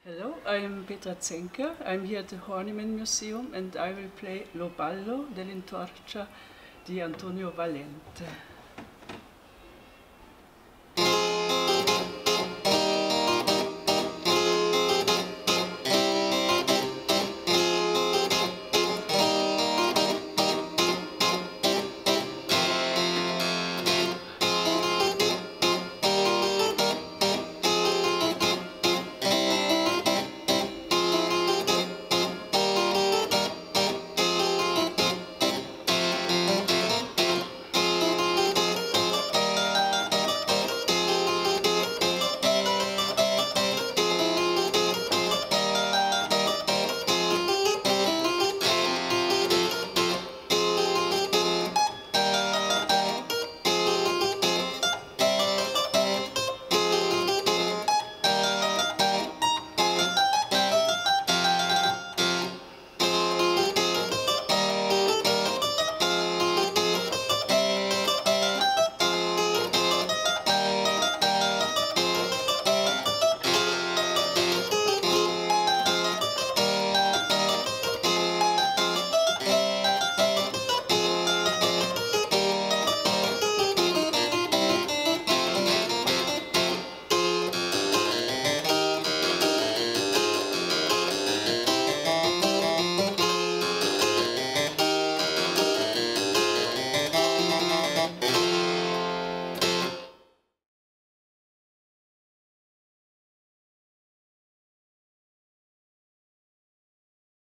Hello, I'm Petra Zenker. I'm here at the Horniman Museum and I will play Lo ballo dell'intorcia di Antonio Valente.